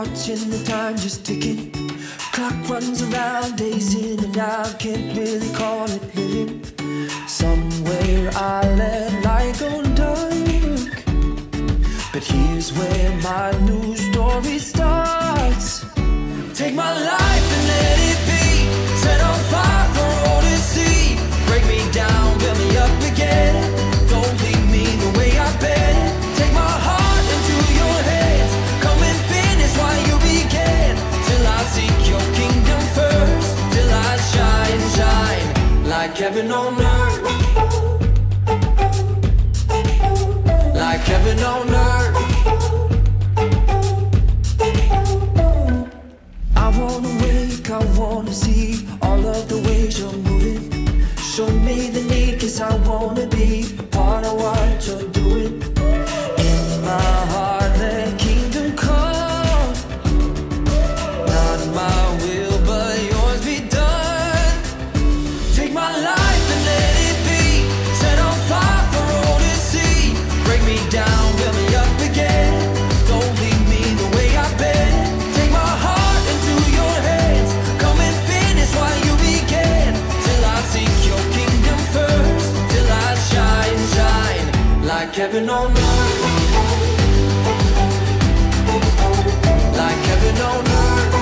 watching the time just ticking. Clock runs around, days in and out, can't really call it living. Somewhere I let light go dark, but here's where my new story starts. Take my life and let it be, set on fire for all to see. Break me down, build me up again. Don't leave me the way I been. Take my heart into your hands, come and finish while you began. Till I seek your kingdom first, till I shine, shine like heaven on earth, like heaven on earth. I wanna wake, I wanna see all of the ways you're moving. Show me the need, 'cause I wanna be a part of what you're doing. In my heart, let kingdom come. Not my will, but yours be done. Take my life and let it be, set on fire for all to see. Break me down, build me up again. Don't leave me the way I've been. Take my heart into your hands, come and finish while you began. Till I seek your kingdom first, till I shine, shine like heaven on earth, like heaven on earth.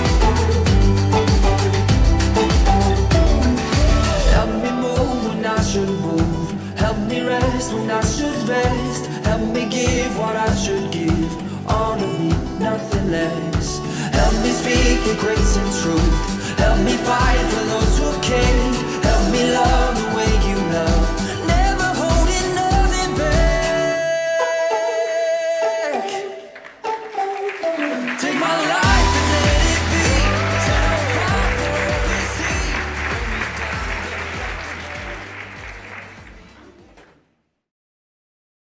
Help me move when I should move, help me rest when I should rest. Help me give what I should give, all of me, nothing less. Help me speak with grace and truth, help me fight for those who can. Help me love the way you love,